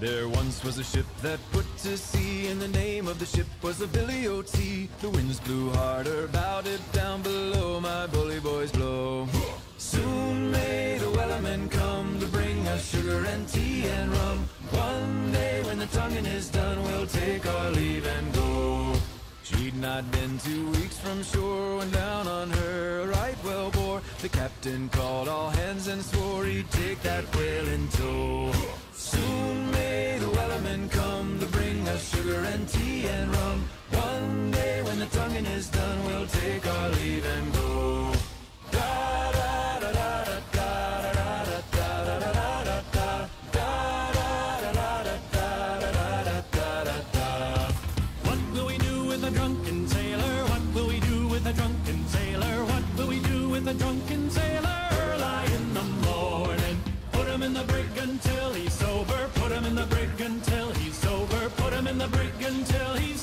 There once was a ship that put to sea, and the name of the ship was the Billy O.T. The winds blew harder, bowed it down below, my bully boys blow. Soon may the wellerman come to bring us sugar and tea and rum. One day when the tonguing is done, we'll take our leave and go. She'd not been 2 weeks from shore when down on her a right whale bore. The captain called all hands and swore he'd take that whale in tow. Soon may the wellerman come to bring us sugar and tea and rum. One day when the tonguing is done, we'll take our leave and go. What will we do with a drunken sailor? What will we do with a drunken sailor? What will we do with a drunken sailor? Early in the morning, put him in the brig until he's sober. Put him in the brig until he's sober. Put him in the brig until he's